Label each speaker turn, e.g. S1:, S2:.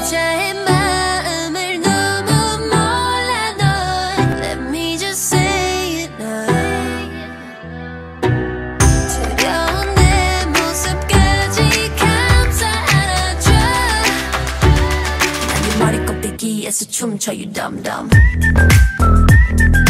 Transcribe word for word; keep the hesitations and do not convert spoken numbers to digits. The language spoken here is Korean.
S1: 여자의 마음을 너무 몰라 널. Let me just say it now. 두려운 내 모습까지 감싸 안아줘. 난 네 머리 꼭대기에서 춤춰 you dumb dumb.